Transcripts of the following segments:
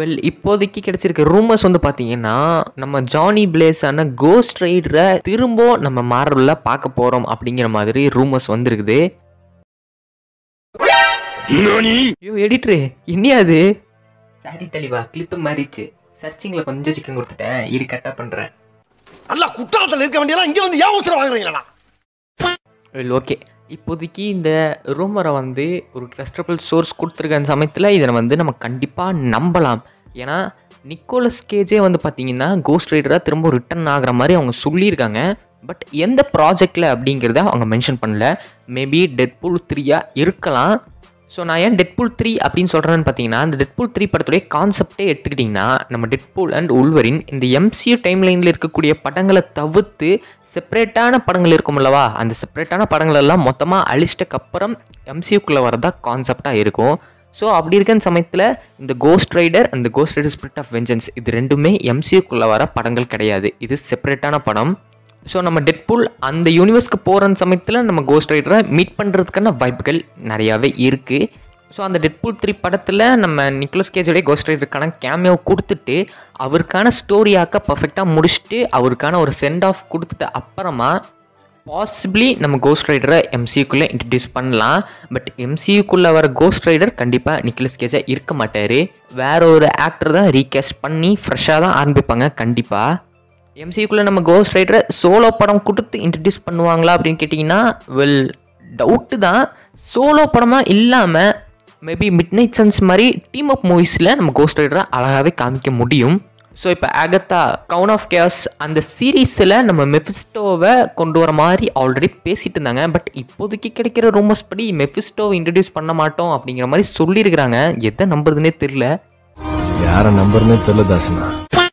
Well இப்போதைக்கு கிடைச்சிருக்க rumours வந்து பார்த்தீங்கன்னா நம்ம ஜானி பிளேஸான கோஸ்ட் ரைடரை திரும்ப நம்ம மார்வல்ல பார்க்க போகிறோம் அப்படிங்கிற மாதிரி ரூமர்ஸ் வந்துருக்குது. ஐயோ எடிட்ரு இன்னியா அது? சாரி தெளிவா கிளிப்பு மாறிச்சு. சர்ச்சிங்கில் கொஞ்சம் சிக்கன் கொடுத்துட்டேன். இரு கரெக்டாக பண்ணுறேன். நல்லா குற்றாலத்தில் இருக்க வேண்டியலாம் இங்கே வந்து ஏன் அவசரம் வாங்குறீங்களா? வெல் ஓகே, இப்போதைக்கு இந்த ரூமரை வந்து ஒரு ட்ரஸ்டபிள் சோர்ஸ் கொடுத்துருக்க சமயத்தில் இதை வந்து நம்ம கண்டிப்பாக நம்பலாம். ஏன்னா நிக்கோலஸ் கேஜே வந்து பார்த்தீங்கன்னா கோஸ்ட் ரைடராக திரும்ப ரிட்டர்ன் ஆகிற மாதிரி அவங்க சொல்லியிருக்காங்க. பட் எந்த ப்ராஜெக்டில் அப்படிங்கிறத அவங்க மென்ஷன் பண்ணல. மேபி டெட்பூல் 3 இருக்கலாம். ஸோ நான் ஏன் டெட்பூல் 3 அப்படின்னு சொல்கிறேன்னு பார்த்தீங்கன்னா, அந்த டெட்பூல் 3 படத்துடைய கான்செப்டே எடுத்துக்கிட்டிங்கன்னா நம்ம டெட்பூல் அண்ட் உல்வரின் இந்த MCU டைம்லைனில் இருக்கக்கூடிய படங்களை தவிர்த்து செப்பரேட்டான படங்கள் இருக்கும் அல்லவா, அந்த செப்பரேட்டான படங்கள் எல்லாம் மொத்தமாக அழிச்சிட்டக்கப்புறம் MCUக்குள்ளே வரதா கான்செப்டாக இருக்கும். ஸோ அப்படி இருக்கிற சமயத்தில் இந்த கோஸ்ட் ரைடர் அந்த ghost rider spirit of vengeance இது ரெண்டுமே MCUக்குள்ளே வர படங்கள் கிடையாது. இது செப்பரேட்டான படம். ஸோ நம்ம டெட்பூல் அந்த யூனிவர்ஸ்க்கு போகிற சமயத்தில் நம்ம கோஸ்ட் ரைடரை மீட் பண்ணுறதுக்கான வாய்ப்புகள் நிறையாவே இருக்குது. ஸோ அந்த டெட்பூல் 3 படத்தில் நம்ம நிக்கோலஸ் கேஜோடைய கோஸ்ட் ரைடருக்கான கேமியோ கொடுத்துட்டு அவருக்கான ஸ்டோரியாக்க பர்ஃபெக்டாக முடிச்சுட்டு அவருக்கான ஒரு சென்ட் ஆஃப் கொடுத்துட்டு அப்புறமா பாசிபிளி நம்ம கோஸ்ட் ரைடரை MCUக்குள்ளே இன்ட்ரடியூஸ் பண்ணலாம். பட் MCUக்குள்ளே வர கோஸ்ட் ரைடர் கண்டிப்பாக நிக்கோலஸ் கேஜாக இருக்க மாட்டார். வேற ஒரு ஆக்டர் தான் ரீகேஸ்ட் பண்ணி ஃப்ரெஷ்ஷாக தான் ஆரம்பிப்பாங்க. கண்டிப்பாக MCUக்குள்ளே நம்ம கோஸ்ட் ரைடரை சோலோ படம் கொடுத்து இன்ட்ரடியூஸ் பண்ணுவாங்களா அப்படின்னு கேட்டிங்கன்னா வெல் டவுட்டு தான். சோலோ படமாக இல்லாமல் மேபி மிட் நைட் சன்ஸ் மாதிரி டீம் அப் மூவிஸில் நம்ம கோஸ்ட் ரைடரை அழகாகவே காமிக்க முடியும். ஸோ இப்போ ஆகத்தா கவுன் ஆஃப் கேஸ் அந்த சீரீஸில் நம்ம மெஃபிஸ்டோவை கொண்டு வர மாதிரி ஆல்ரெடி பேசிட்டு இருந்தாங்க. பட் இப்போதைக்கு கிடைக்கிற ரூமர்ஸ் படி மெஃபிஸ்டோவை இன்ட்ரடியூஸ் பண்ண மாட்டோம் அப்படிங்கிற மாதிரி சொல்லியிருக்கிறாங்க. எதை நம்புறதுனே தெரியல. யாரை நம்புறதுனே தெரியல தாசனா.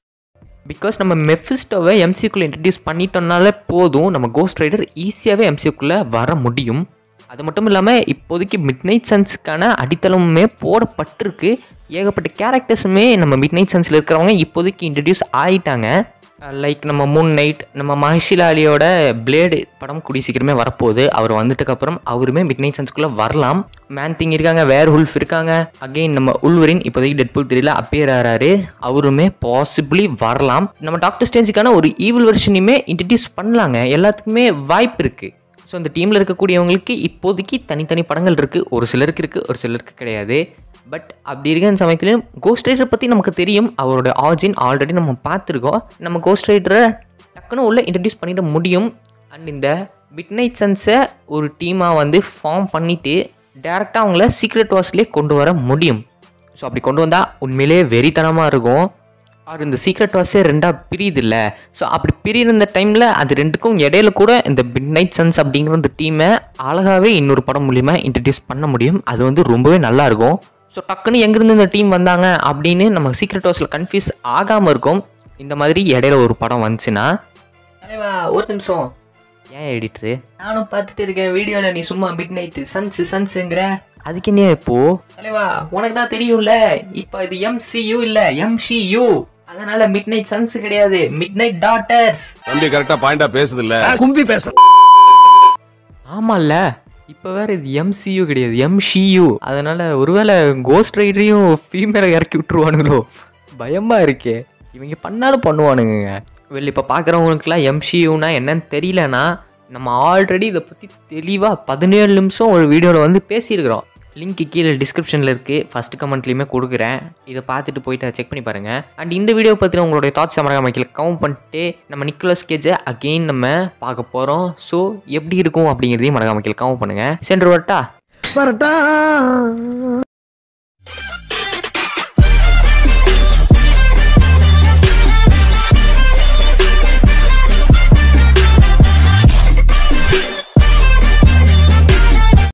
பிகாஸ் நம்ம மெஃபிஸ்டோவை MCUக்குள்ளே இன்ட்ரடியூஸ் பண்ணிட்டோம்னாலே போதும், நம்ம கோஸ்ட் ரைடர் ஈஸியாகவே MCUக்குள்ளே வர முடியும். அது மட்டும் இல்லாமல் இப்போதைக்கு மிட் நைட் சன்ஸுக்கான அடித்தளமுமே போடப்பட்டிருக்கு. ஏகப்பட்ட கேரக்டர்ஸுமே நம்ம மிட் நைட் சன்ஸில் இருக்கிறவங்க இப்போதைக்கு இன்ட்ரடியூஸ் ஆகிட்டாங்க. லைக் நம்ம மூன் நைட், நம்ம மஹிஷிலா அலியோட பிளேடு படம் கூடிய சீக்கிரமே வரப்போகுது. அவர் வந்துட்டுக்கப்புறம் அவருமே மிட் நைட் சன்ஸ்குள்ளே வரலாம். மேன் திங் இருக்காங்க, வேர் ஹுல்ஃப் இருக்காங்க. அகெயின் நம்ம உல்வரின் இப்போதைக்கு டெட்பூல் 3ல அப்பியர் ஆகிறாரு. அவருமே பாசிபிளி வரலாம். நம்ம டாக்டர் ஸ்ட்ரேஞ்சுக்கான ஒரு ஈவில் வெர்ஷனையுமே இன்ட்ரடியூஸ் பண்ணலாங்க. எல்லாத்துக்குமே வாய்ப்பு இருக்குது. ஸோ அந்த டீமில் இருக்கக்கூடியவங்களுக்கு இப்போதைக்கு தனித்தனி படங்கள் இருக்குது. ஒரு சிலருக்கு இருக்குது, ஒரு சிலருக்கு கிடையாது. பட் அப்படி இருக்கிற சமயத்துலையும் கோஸ்ட் ரைடரை பற்றி நமக்கு தெரியும். அவரோட ஆரிஜின் ஆல்ரெடி நம்ம பார்த்துருக்கோம். நம்ம கோஸ்ட் ரைடரை டக்குன்னு உள்ள இன்ட்ரடியூஸ் பண்ணிட முடியும். அண்ட் இந்த மிட் நைட் சன்ஸை ஒரு டீமாக வந்து ஃபார்ம் பண்ணிவிட்டு டேரெக்டாக அவங்கள சீக்ரெட் வார்ஸ்லேயே கொண்டு வர முடியும். ஸோ அப்படி கொண்டு வந்தால் உண்மையிலே வெறித்தனமாக இருக்கும். அவர் இந்த சீக்ரெட் வார்ஸே ரெண்டாக பிரியுது இல்லை. ஸோ அப்படி பிரியிருந்த டைமில் அது ரெண்டுக்கும் இடையில கூட இந்த மிட் நைட் சன்ஸ் அப்படிங்கிற அந்த டீமை அழகாகவே இன்னொரு படம் மூலிமா இன்ட்ரடியூஸ் பண்ண முடியும். அது வந்து ரொம்பவே நல்லாயிருக்கும். ஸோ டக்குன்னு எங்கேருந்து இந்த டீம் வந்தாங்க அப்படின்னு நம்ம சீக்ரெட் வார்ஸில் கன்ஃபியூஸ் ஆகாமல் இருக்கும். இந்த மாதிரி இடையில ஒரு படம் வந்துச்சுன்னா. தலைவா ஒரு நிமிஷம், ஏன் எடிட்ரு நானும் பார்த்துட்டு இருக்கேன் வீடியோவில், நீ சும்மா மிட் நைட்டு சன்ஸுங்கிற அதுக்கு என்ன இப்போ? தலைவா உனக்கு தான் தெரியும்ல, இப்போ இது MCU இல்லை MCU, அதனால மிட் நைட் சன்ஸ் கிடையாது, மிட் நைட் டாட்டர்ஸ். தம்பி கரெக்டா பாயிண்டா பேசுது இல்ல, கும்பி பேச. ஆமால்ல, இப்போ வேற இது MCU கிடையாது MCU. அதனால ஒருவேளை கோஸ்ட் ரைடரையும் ஃபீமேலை இறக்கி விட்டுருவானுங்களோ, பயமாக இருக்கே. இவங்க பண்ணாலும் பண்ணுவானுங்க. வெளில இப்போ பார்க்குறவங்களுக்குலாம் MCUனா என்னன்னு தெரியலனா நம்ம ஆல்ரெடி இதை பற்றி தெளிவாக 17 நிமிஷம் ஒரு வீடியோவில் வந்து பேசியிருக்கிறோம். லிங்க் கீழே டிஸ்கிரிப்ஷனில் இருக்குது, ஃபஸ்ட்டு கமெண்ட்லேயுமே கொடுக்குறேன். இதை பார்த்துட்டு போயிட்டு செக் பண்ணி பாருங்கள். அண்ட் இந்த வீடியோ பற்றின உங்களுடைய தாட்ஸ் மறக்காம கீழே கமெண்ட் பண்ணிட்டு நம்ம நிக்கோலஸ் கேஜை அகெயின் நம்ம பார்க்க போகிறோம். ஸோ எப்படி இருக்கும் அப்படிங்கிறதையும் மறக்காம கீழே கமெண்ட் பண்ணுங்கள். சென்று வரட்டா.